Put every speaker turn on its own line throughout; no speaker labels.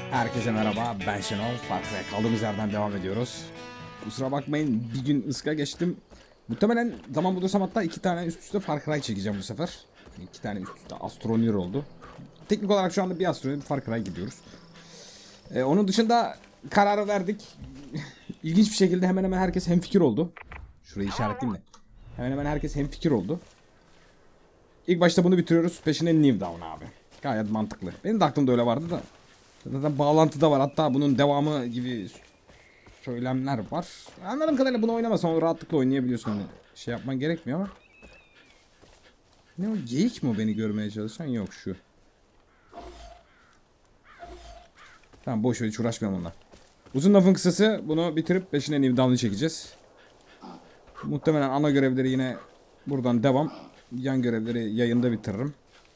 Herkese merhaba, ben Şenol. Far Cry kaldığımız yerden devam ediyoruz. Kusura bakmayın, bir gün ıska geçtim. Muhtemelen zaman bulursam hatta 2 tane üst üste Far Cry çekeceğim bu sefer. 2 tane üst üste Astroneer oldu. Teknik olarak şu anda bir Astroneer, bir Far Cry gidiyoruz. Onun dışında kararı verdik. İlginç bir şekilde hemen hemen herkes hemfikir oldu. Şurayı işaretleyeyim de. Hemen hemen herkes hemfikir oldu. İlk başta bunu bitiriyoruz, peşine New Dawn abi. Gayet mantıklı. Benim de aklımda öyle vardı da. Zaten bağlantıda var. Hatta bunun devamı gibi söylemler var. Anladığım kadarıyla bunu oynamasan onu rahatlıkla oynayabiliyorsun. Hani şey yapman gerekmiyor ama. Ne o, geyik mi o beni görmeye çalışan? Yok şu. Tamam, boş ver, hiç uğraşmayalım onunla. Uzun lafın kısası, bunu bitirip peşine New Dawn'ı çekeceğiz. Muhtemelen ana görevleri yine buradan devam. Yan görevleri yayında bitiririm.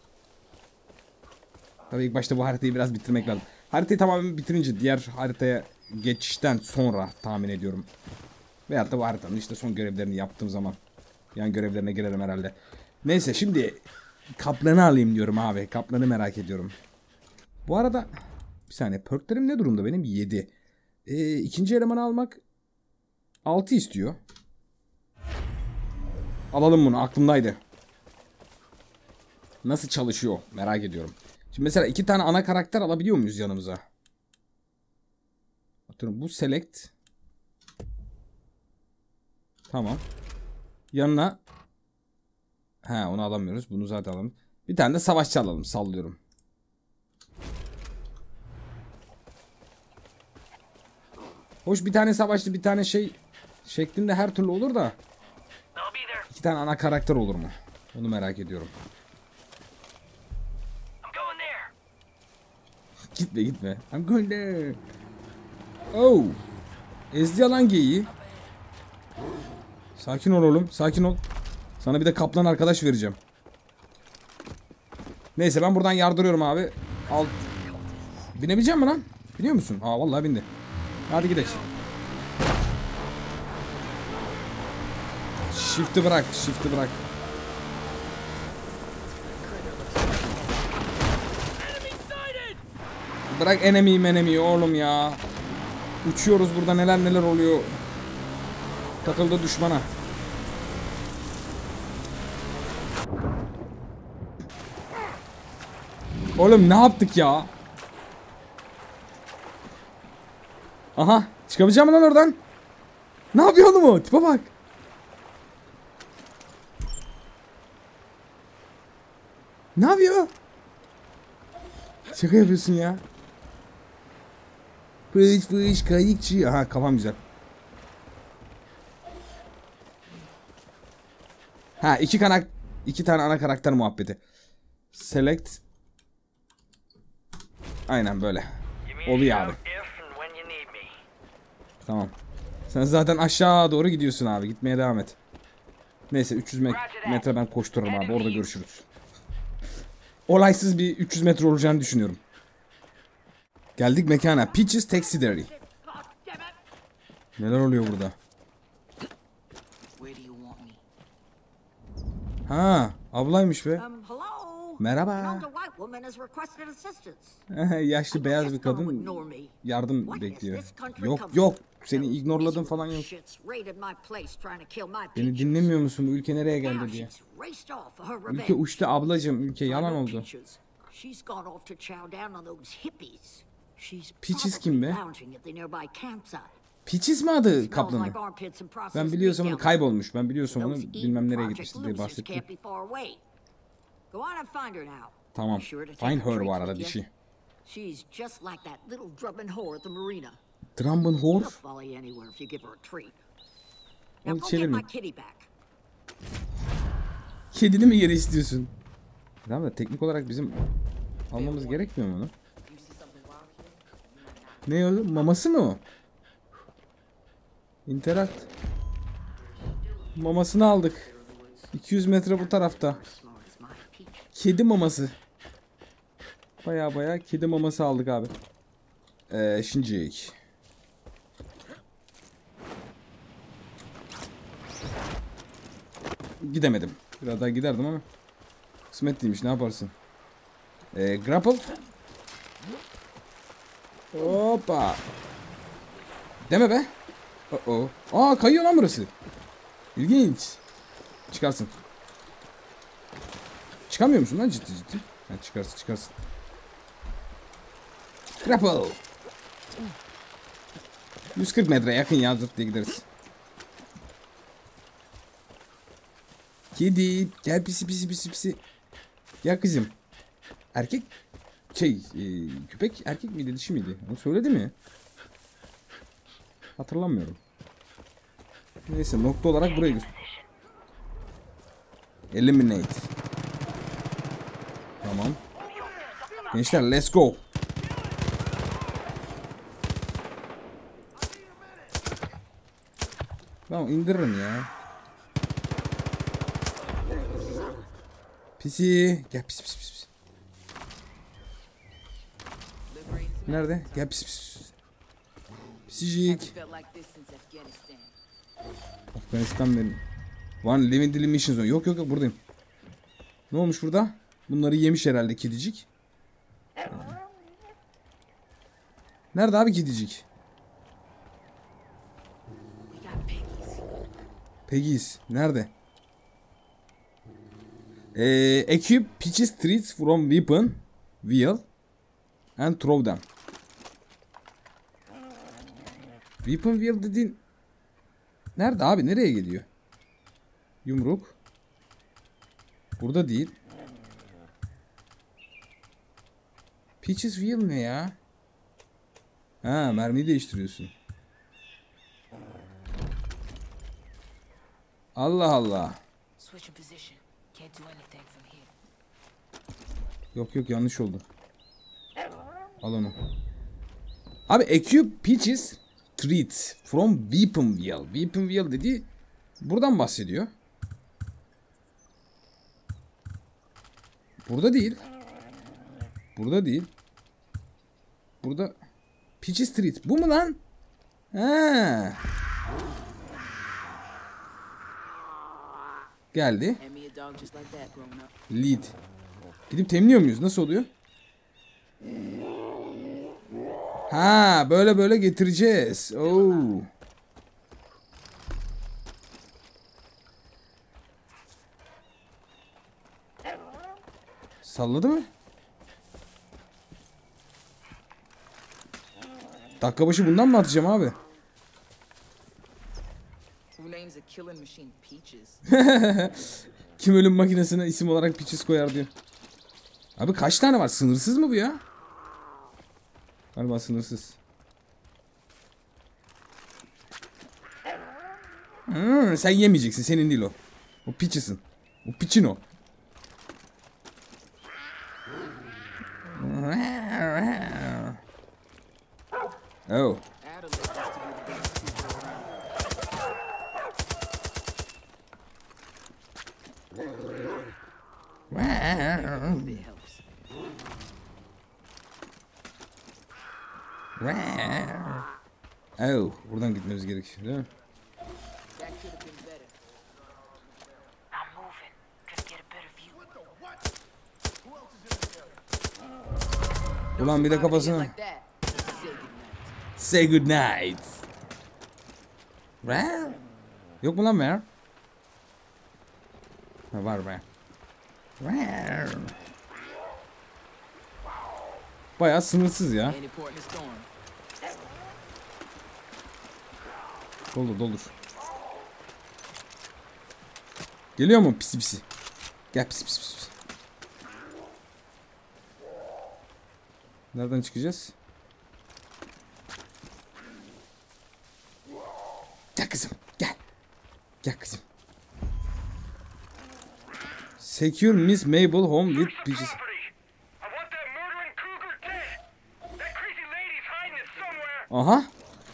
Tabii ilk başta bu haritayı biraz bitirmek lazım. Haritayı tamamen bitirince diğer haritaya geçişten sonra tahmin ediyorum. Veyahut da bu haritanın işte son görevlerini yaptığım zaman yan görevlerine girerim herhalde. Neyse, şimdi kaplanı alayım diyorum abi. Kaplanı merak ediyorum. Bu arada bir saniye, perklerim ne durumda benim? 7. İkinci elemanı almak 6 istiyor. Alalım bunu, aklımdaydı. Nasıl çalışıyor merak ediyorum. Şimdi mesela 2 tane ana karakter alabiliyor muyuz yanımıza? Atıyorum bu select. Tamam. Yanına. He, onu alamıyoruz. Bunu zaten alalım. Bir tane de savaşçı alalım. Sallıyorum. Hoş, bir tane savaşçı bir tane şey şeklinde her türlü olur da 2 tane ana karakter olur mu? Onu merak ediyorum. Gitme gitme. I'm going there. Oh. Ezdi alan geyiği. Sakin ol oğlum. Sakin ol. Sana bir de kaplan arkadaş vereceğim. Neyse, ben buradan yardırıyorum abi. Al. Binebileceğim mi lan? Biliyor musun? Aa, vallahi bindi. Hadi gidelim. Shift'i bırak. Shift'i bırak. Bırak enemy oğlum ya. Uçuyoruz burada, neler neler oluyor. Takıldı düşmana. Oğlum ne yaptık ya? Aha, çıkabileceğim lan oradan. Ne yapıyor oğlum o? Tipe bak. Ne yapıyor? Şaka yapıyorsun ya. Fış fış kayıkçı. Aha, kafam güzel. Ha, iki tane ana karakter muhabbeti. Select. Aynen böyle. Oluyor abi. Tamam. Sen zaten aşağı doğru gidiyorsun abi. Gitmeye devam et. Neyse, 300 metre ben koştururum abi. Orada görüşürüz. Olaysız bir 300 metre olacağını düşünüyorum. Geldik mekana. Peaches Taxi Dairy. Neler oluyor burada? Ha, ablaymış be. Merhaba. Yaşlı beyaz bir kadın yardım bekliyor. Yok yok, seni ignorladım falan yok. Beni dinlemiyor musun? Bu ülke nereye geldi diye. Ülke uçtu ablacığım, ülke yalan oldu. Peaches kim be? Peaches mi adı kaplanı? Ben biliyorsam onu kaybolmuş. Ben biliyorsam onu bilmem nereye gitmişti diye bahsetti. Tamam. Find her bu arada, dişi. Drummond whore? Onu çevirme. Kedini mi geri istiyorsun? Tamam da teknik olarak bizim almamız gerekmiyor mu onu? Ne o? Maması mı o? Interact. Mamasını aldık. 200 metre bu tarafta. Kedi maması. Baya kedi maması aldık abi. Şimdi gidemedim. Biraz daha giderdim ama kısmet değilmiş, ne yaparsın. Grapple. Hoppa. Deme be. Oh. Aa, kayıyor lan burası. İlginç. Çıkarsın. Çıkamıyor musun lan ciddi? Ha, çıkarsın. Grapple. 140 metre yakın ya, zırt diye gideriz. Kedi gel, pisi. Gel kızım. Erkek köpek erkek miydi, dişi miydi? Onu söyledi mi? Hatırlamıyorum. Neyse, nokta olarak buraya göster. Eliminate. Tamam. Gençler let's go. Tamam, indiririm ya. Pisi. Gel pis. Nerede? Gel pis. Pisicik. Afganistan benim. One living daily mission zone. Yok buradayım. Ne olmuş burada? Bunları yemiş herhalde kedicik. Nerede abi kedicik? Peggy's. Nerede? Equip peaches treats from weapon wheel and throw them. Weapon wheel dediğin nerede abi? Nereye gidiyor? Yumruk. Burada değil. Peaches wheel ne ya? Ha, mermiyi değiştiriyorsun. Allah. Yok yanlış oldu. Al onu. Abi equip peaches treats from weapon wheel. Weapon wheel dediği buradan bahsediyor. Burada değil. Burada Peaches Street. Bu mu lan? Ha. Geldi. Lead. Gidip temliyor muyuz? Nasıl oluyor? Ha, böyle getireceğiz. Oo. Salladı mı? Dakika başı bundan mı atacağım abi? Kim ölüm makinesine isim olarak Peaches koyar diyor. Abi kaç tane var? Sınırsız mı bu ya? Galiba sınırsız. Sen yemeyeceksin. Senin değil o. O Peaches'ın. O Peach'in o. Oh. Oh, buradan gitmemiz gerekiyor, değil mi? Ulan bir de kafasına. Say good night. Yok mu lan mer? Ha, var be. Bayağı sınırsız ya. Doldur. Geliyor mu pisi? Gel pisi. Nereden çıkacağız? Gel kızım, gel. Gel kızım. Secure Miss Mabel home with Peaches. Aha.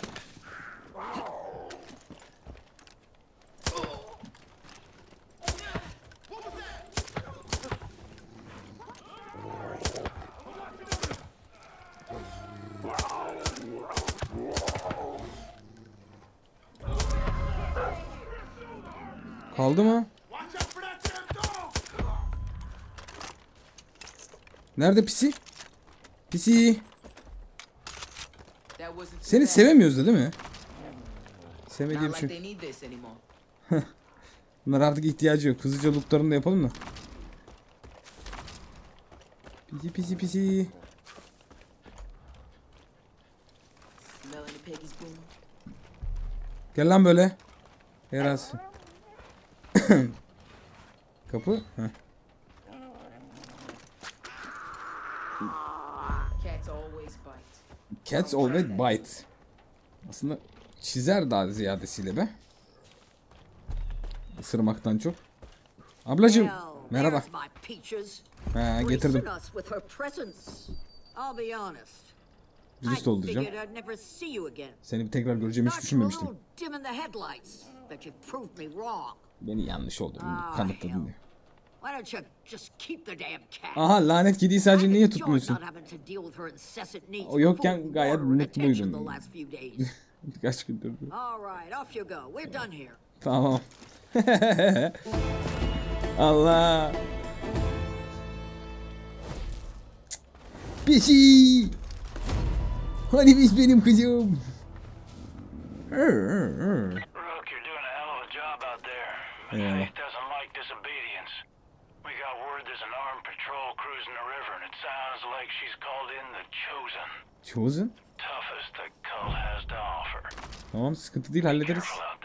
Kaldı mı? Nerede pisi? Pisi. Seni sevemiyoruz da değil mi? Sevmediğim şey. Bunlar artık ihtiyacı yok. Hızlıca lootlarını da yapalım da. Pisi pisi pisi. Gel lan böyle. Yaras. Kapı. Heh. Cats always bite. Aslında çizer daha ziyadesiyle be. Isırmaktan çok. Ablacığım merhaba. Ha, getirdim. Dürüst olacağım. Seni bir tekrar göreceğimi hiç düşünmemiştim. Beni yanlış olduğunu kanıtladın diye. Aha, lanet kediyi sadece niye tutmuyorsun? O yokken gayet mutluydun. Birkaç gündür. Tamam. Allah. Peki. Hani biz benim kızım. Eyvallah. Chosen? Tamam, sıkıntı değil, hallederiz.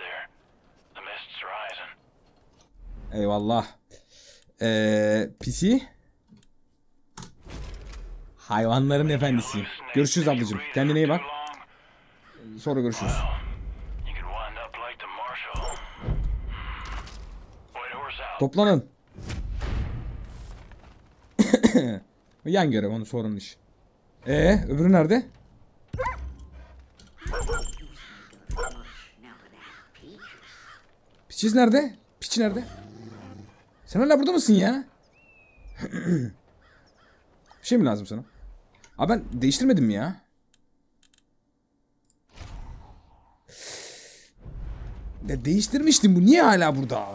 Eyvallah. Pisi. Hayvanların efendisi. Görüşürüz ablacığım. Kendine iyi bak. Sonra görüşürüz. Toplanın. Yan görev, onu sorun iş. Öbürü nerede? Piçiz nerede? Piç nerede? Sen hala burada mısın ya? Bir şey mi lazım sana? Abi ben değiştirmedim ya. Değiştirmiştim, bu niye hala burada?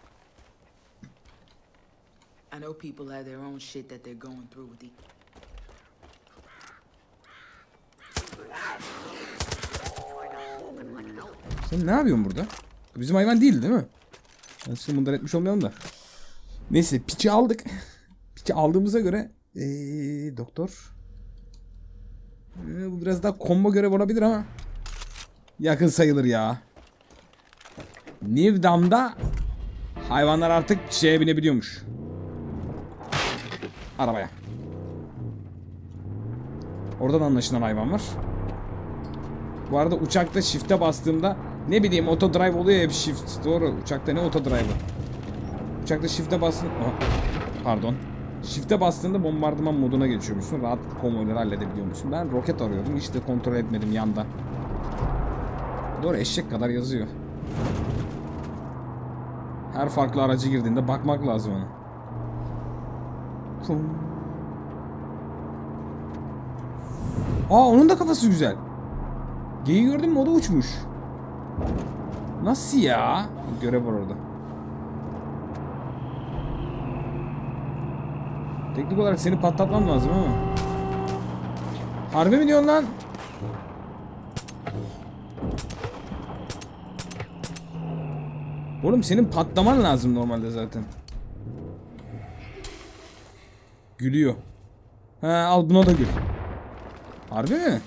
Sen ne yapıyorsun burada? Bizim hayvan değil mi? Ben sizi bundan etmiş olmayalım da. Neyse, piçi aldık. Piçi aldığımıza göre doktor. Bu biraz daha combo görev olabilir ama yakın sayılır ya. Nivdam'da hayvanlar artık şeye binebiliyormuş. Arabaya. Oradan anlaşılan hayvan var. Bu arada uçakta shift'e bastığımda ne bileyim autodrive oluyor ya, bir shift. Doğru, uçakta ne autodrive'ı. Uçakta shift'e bastın. Oh, pardon. Shift'e bastığında bombardıman moduna geçiyormuşsun. Rahat konvoyları halledebiliyormuşsun. Ben roket arıyordum. Hiç de kontrol etmedim yanda. Doğru, eşek kadar yazıyor. Her farklı aracı girdiğinde bakmak lazım ona. Aa, onun da kafası güzel. Geyi gördün mü, o da uçmuş. Nasıl ya? Görev var orada. Teknik olarak seni patlatmam lazım ama. Harbi mi diyorsun lan? Oğlum senin patlaman lazım normalde zaten. Gülüyor. He, al buna da gül. Harbi mi?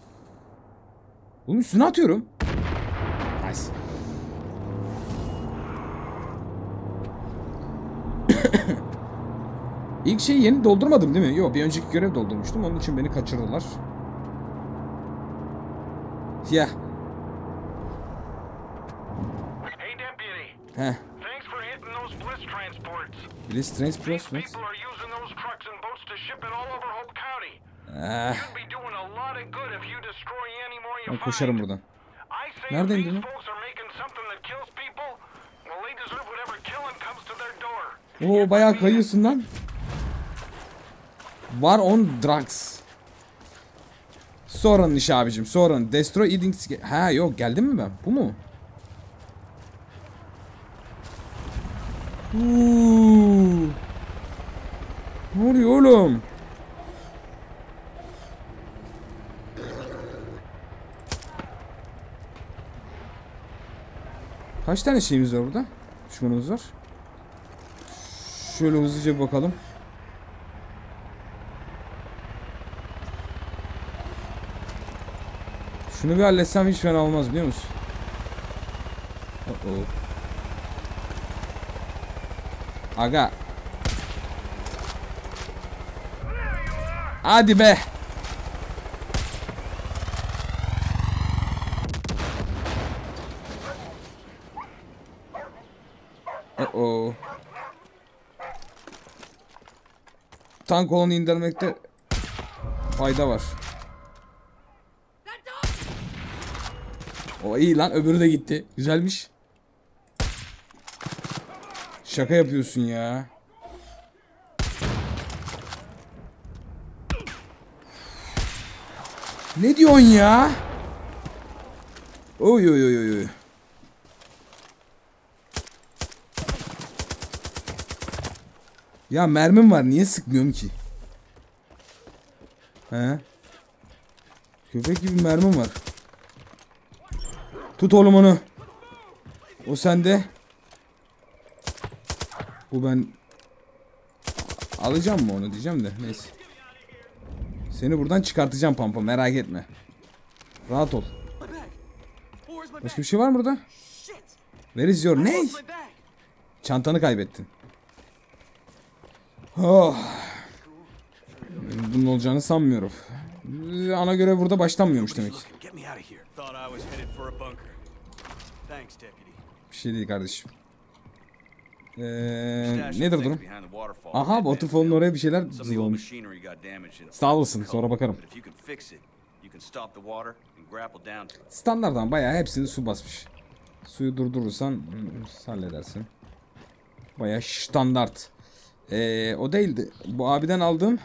Oğlum üstüne atıyorum. Nice. İlk şeyi yeni doldurmadım değil mi? Yok, bir önceki görev doldurmuştum. Onun için beni kaçırdılar. Ya. Heh. Bliss Transports mu? Ben koşarım buradan. Nereden indin? Oo, bayağı kayıyorsun lan. War on drugs. Sorun iş abicim, sorun. Destroy eating. Ha yok, geldim mi ben? Bu mu? Ne oluyor oğlum? Kaç tane şeyimiz var burada? Düşmanımız var. Şöyle hızlıca bir bakalım. Şunu bir halletsem hiç fena olmaz biliyor musun? Aga. Hadi be. Tank olanı indirmekte fayda var. O iyi lan, öbürü de gitti. Güzelmiş. Şaka yapıyorsun ya. Ne diyorsun ya? Oy oy oy oy. Ya mermim var, niye sıkmıyorum ki? He? Köpek gibi mermim var. Tut oğlum onu. O sende. Bu ben alacağım mı onu diyeceğim de neyse. Seni buradan çıkartacağım Pampa, merak etme. Rahat ol. Başka bir şey var mı burada? Where is your ne? Çantanı kaybettin. Oh. Bunun olacağını sanmıyorum. Ana görev burada başlanmıyormuş demek. Bir şey değil kardeşim. Nedir durum? Aha, waterfall'un oraya bir şeyler zılamış. Sağ olasın, sonra bakarım. Standarttan bayağı hepsini su basmış. Suyu durdurursan halledersin. Bayağı standart. O değildi. Bu abiden aldığım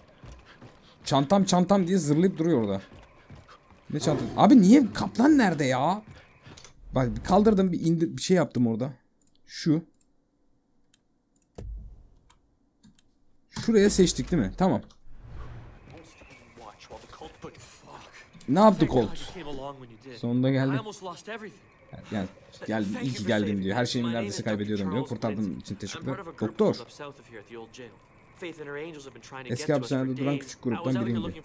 çantam diye zırlayıp duruyor orada. Ne çantam? Abi niye? Kaplan nerede ya? Bak kaldırdım, bir şey yaptım orada. Şuraya seçtik değil mi? Tamam. Ne yaptı Colt? Sonunda geldi. Gel, iyi ki geldin diyor. Her şeyimi neredeyse kaybediyordum diyor. Kurtardığın için teşekkürler. Doktor. Eski hapishanede duran küçük gruptan biriydi.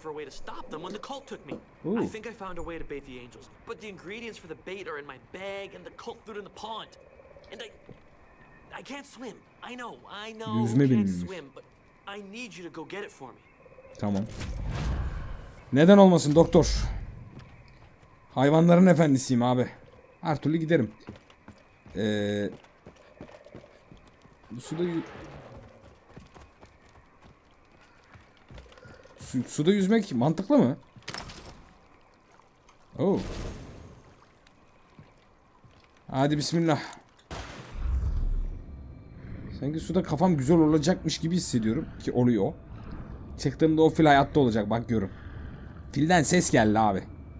Yüzme bilmiyorum. Tamam. Neden olmasın doktor? Hayvanların efendisiyim abi. Her türlü giderim. Bu suda yüzmek mantıklı mı? Oh. Hadi bismillah. Sanki suda kafam güzel olacakmış gibi hissediyorum ki oluyor. Çıktığımda o fil hayatta olacak, bak görün. Filden ses geldi abi.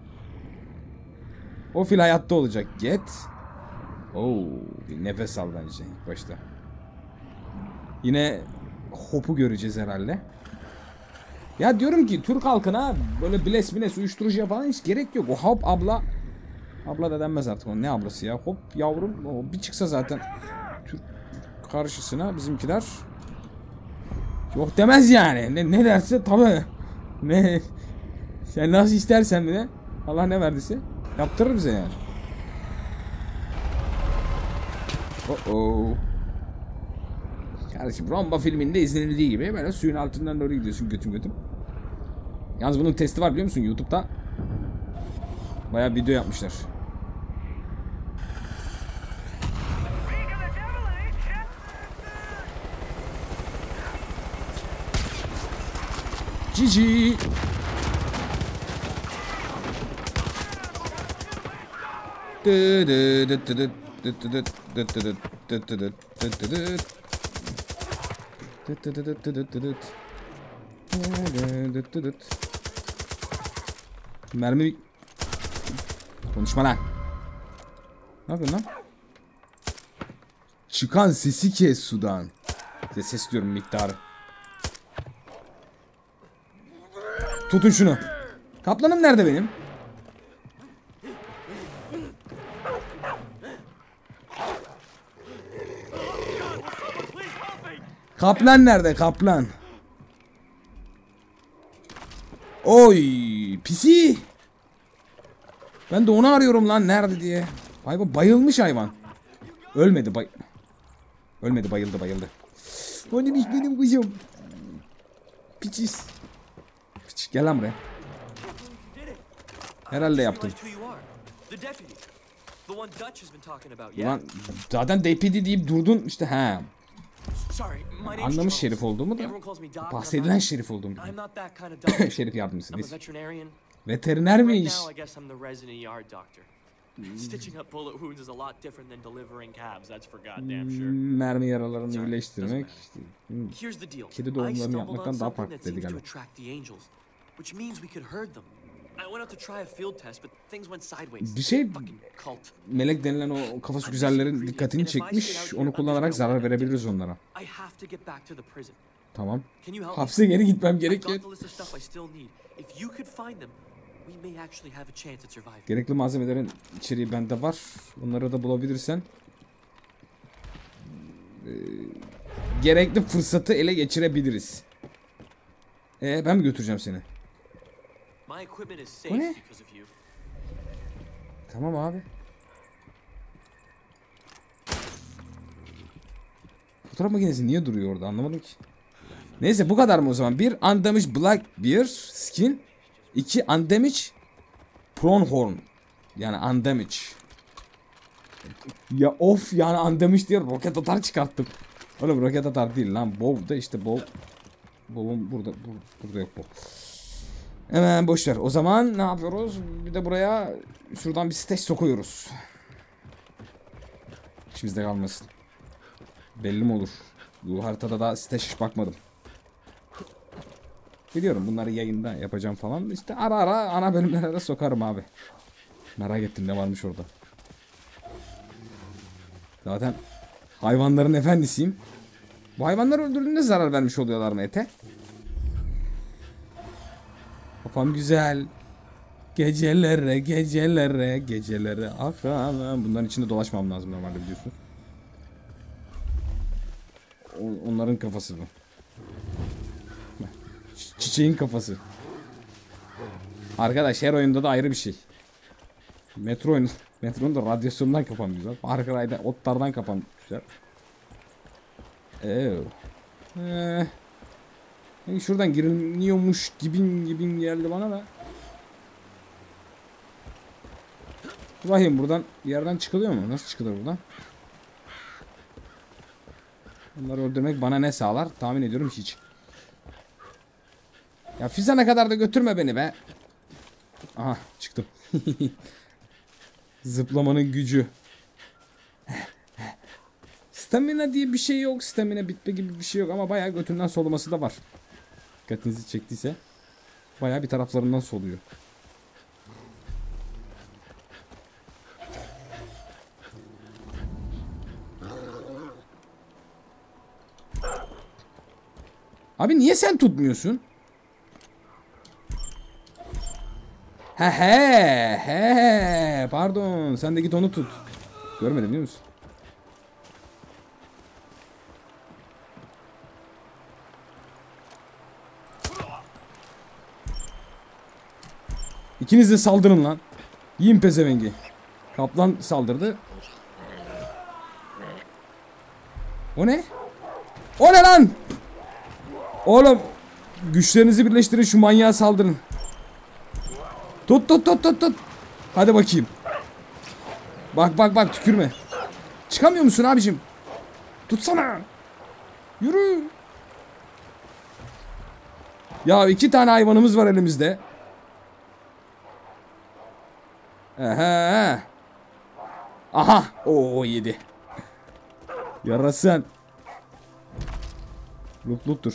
O fil hayatta olacak. Get. Oo, bir nefes al bence ilk başta. Yine Hop'u göreceğiz herhalde. Ya diyorum ki Türk halkına böyle biles uyuşturucuya falan hiç gerek yok. O Hop abla. Abla da denmez artık, o ne ablası ya. Hop yavrum, o bir çıksa zaten Türk karşısına bizimkiler yok demez yani. Ne derse tabi. Ne sen nasıl istersen bile Allah ne verdiyse yaptırır bize yani. Kardeşim Rambo filminde izlenildiği gibi böyle suyun altından doğru gidiyorsun götüm. Yalnız bunun testi var biliyor musun? YouTube'da bayağı video yapmışlar. GG. Mermi. Konuşma lan. Ne yapıyorsun lan? Çıkan sesi kes sudan. Ses diyorum, miktarı. Tutun şunu. Kaplanım nerede benim? Kaplan nerede kaplan? Oy pisi. Ben de onu arıyorum lan nerede diye. Hayvan bayılmış hayvan. Ölmedi Ölmedi bayıldı. O neymiş benim kızım. Piçiz. Piç gel lan buraya. Herhalde yaptım. Ulan zaten DPD deyip durdun işte he. Anlamış şerif olduğumu da bahsedilen şerif olduğumu. Şerif yardımcısı neyse. Veteriner mi iş? Mermi yaralarını birleştirmek. Kedi doğumlarını yapmaktan daha farklı dedi galiba. Bir şey melek denilen o kafası güzellerin dikkatini çekmiş. Onu kullanarak zarar verebiliriz onlara. Tamam. Hapse geri gitmem gerekiyor. Gerekli malzemelerin içeriği bende var. Onları da bulabilirsen gerekli fırsatı ele geçirebiliriz. Ben mi götüreceğim seni? O ne? Tamam abi. Fotoğraf makinesi niye duruyor orada anlamadım ki. Neyse bu kadar mı o zaman? Bir undamaged black bear skin. 2 undamaged pronghorn. Yani undamaged. Ya of yani undamaged diye roket atar çıkarttım. Oğlum roket atar değil lan. Bow da işte bow. Bow'un burada yok bow. Hemen boşver. O zaman ne yapıyoruz? Bir de buraya şuradan bir stage sokuyoruz. İçimizde kalmasın. Belli mi olur? Bu haritada da stage bakmadım. Biliyorum bunları yayında yapacağım falan. İşte ara ara ana bölümlere de sokarım abi. Merak ettim ne varmış orada. Zaten hayvanların efendisiyim. Bu hayvanları öldürdüğünde zarar vermiş oluyorlar mı ete? Kafam güzel. Gecelere akşam. Bunların içinde dolaşmam lazım normalde biliyorsun. Onların kafası bu. Çiçeğin kafası. Arkadaş her oyunda da ayrı bir şey. Metro oyunu. Metro'nun da radyasyondan kapanmışlar. Far Cry'da otlardan kapanmışlar. Şuradan giriliyormuş gibi geldi bana da. Bakayım buradan yerden çıkılıyor mu? Nasıl çıkılır buradan? Bunları öldürmek bana ne sağlar? Tahmin ediyorum hiç. Ya Fizan'a kadar da götürme beni be. Aha çıktım. Zıplamanın gücü. Stamina diye bir şey yok. Stamina bitme gibi bir şey yok ama bayağı götünden soluması da var. Dikkatinizi çektiyse bayağı bir taraflarından soluyor. Abi niye sen tutmuyorsun? He pardon sen de git onu tut. Görmedim biliyor musun? İkiniz de saldırın lan. Yiyin pezevengi. Kaplan saldırdı. O ne? O ne lan? Oğlum güçlerinizi birleştirin şu manyağa saldırın. Tut. Hadi bakayım. Bak tükürme. Çıkamıyor musun abicim? Tutsana. Yürü. Ya 2 tane hayvanımız var elimizde. Aha. Oo yedi. Yarasın. Loot'tur.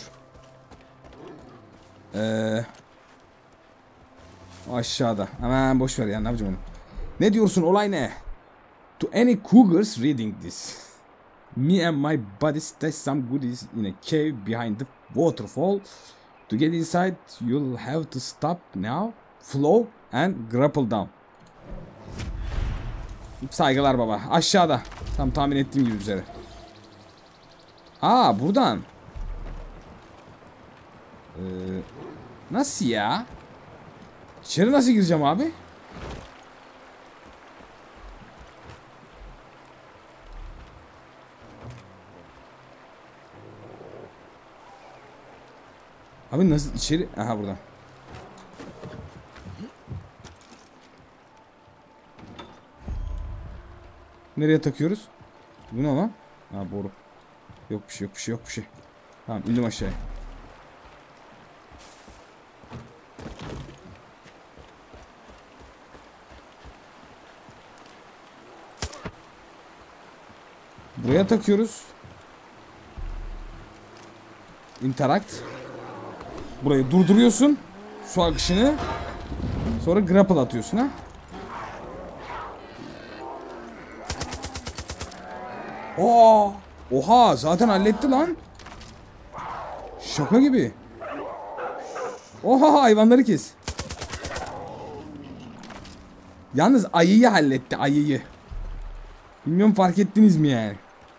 Aşağıda. Hemen boş ver ya ne yapacağım onu. Ne diyorsun olay ne? To any cougars reading this. Me and my buddy stashed some goodies in a cave behind the waterfall. To get inside you'll have to stop now, flow and grapple down. Saygılar baba. Aşağıda. Tam tahmin ettiğim gibi üzere. Aa buradan. Nasıl ya? İçeri nasıl gireceğim abi? Abi nasıl içeri? Aha buradan. Nereye takıyoruz? Bu ne lan? Ha boru. Yok bir şey, yok bir şey, yok bir şey. Tamam indim aşağıya. Buraya takıyoruz. Interact. Burayı durduruyorsun. Su akışını. Sonra grapple atıyorsun ha. Oo! Oha zaten halletti lan. Şaka gibi. Oha hayvanları kes. Yalnız ayıyı halletti, ayıyı. Bilmiyorum fark ettiniz mi yani?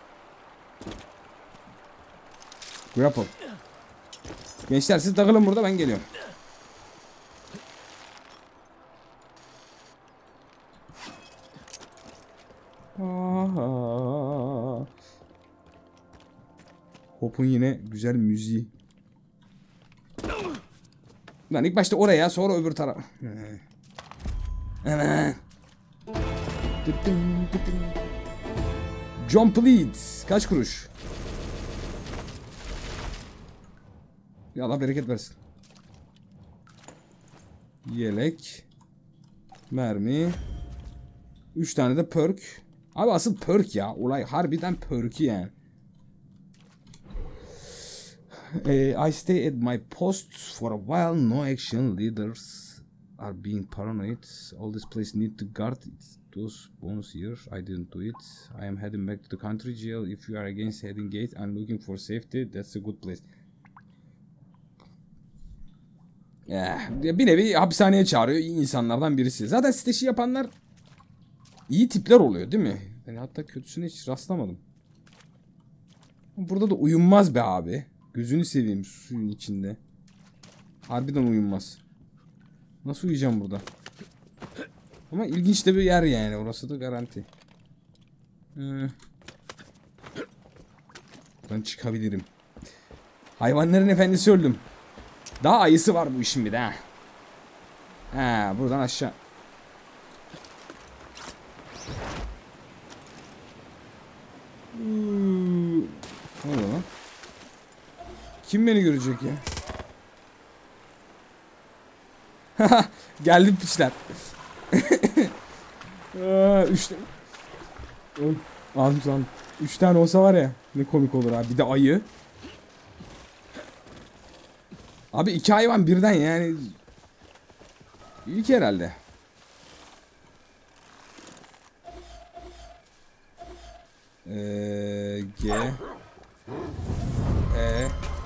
Grapple. Gençler siz takılın burada, ben geliyorum. Hop'un yine güzel müziği. Lan ilk başta oraya, sonra öbür taraf. Hemen. John Pleat. Kaç kuruş? Ya Allah bereket versin. Yelek. Mermi. 3 tane de perk. Abi asıl perk ya. Olay harbiden perk'i yani. I stay at my post for a while. No action. Leaders are being paranoid. All this place need to guard those bonus here. I didn't do it. I am heading back to the country jail. If you are against heading gate and looking for safety, that's a good place. Bir nevi hapishaneye çağırıyor. İyi insanlardan birisi. Zaten siteşi yapanlar iyi tipler oluyor değil mi? Yani hatta kötüsüne hiç rastlamadım. Burada da uyunmaz be abi. Gözünü seveyim suyun içinde. Harbiden uyunmaz. Nasıl uyuyacağım burada? Ama ilginç de bir yer yani. Orası da garanti. Ben çıkabilirim. Hayvanların efendisi öldüm. Daha ayısı var bu işin bir de ha. Ha buradan aşağı. Ne oluyor lan? Kim beni görecek ya? Geldim piçler. 3 aldım. 3 tane olsa var ya ne komik olur abi. Bir de ayı. Abi 2 hayvan birden yani. İlk herhalde. G E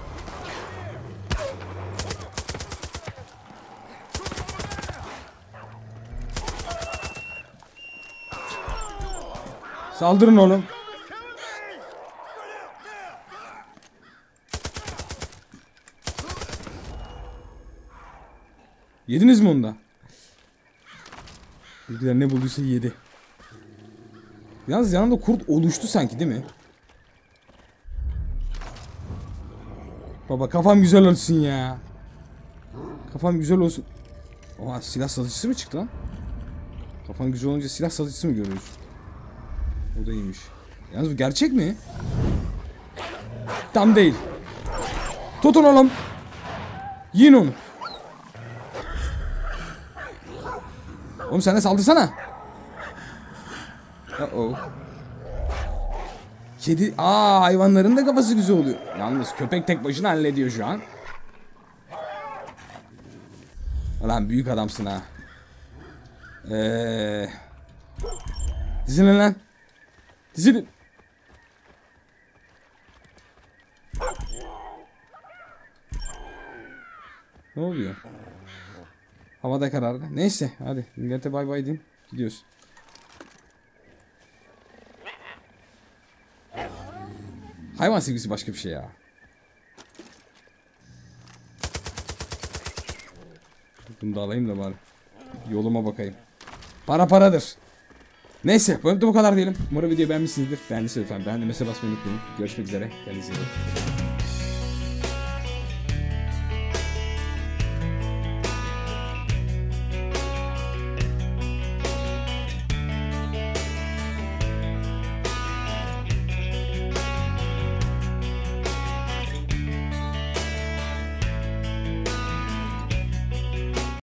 Saldırın oğlum. Yediniz mi onu da? Bilgiler ne bulduysa yedi. Yalnız yanında kurt oluştu sanki değil mi? Baba kafam güzel olsun ya. Kafam güzel olsun. Oha silah satıcısı mı çıktı lan? Kafan güzel olunca silah satıcısı mı görüyoruz? O da iyiymiş. Yalnız bu gerçek mi? Tam değil. Tutun oğlum. Yiyin onu. Oğlum sen de saldırsana. Kedi, hayvanların da kafası güzel oluyor. Yalnız köpek tek başına hallediyor şu an. Lan büyük adamsın ha. Dizilin lan. Dizilin. Ne oluyor? Havada karardı. Neyse hadi millete bay bay diyeyim. Gidiyoruz. Hayvan sevgisi başka bir şey ya. Bunu da alayım da bari. Yoluma bakayım. Para paradır. Neyse bu kadar diyelim. Umarım videoyu beğenmişsinizdir. Beğendiyseniz lütfen beğendiğinize basmayı unutmayın. Görüşmek üzere. Kendinize iyi bakın.